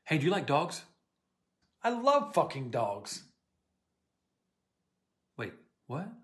Hey, do you like dogs? I love fucking dogs. Wait, what?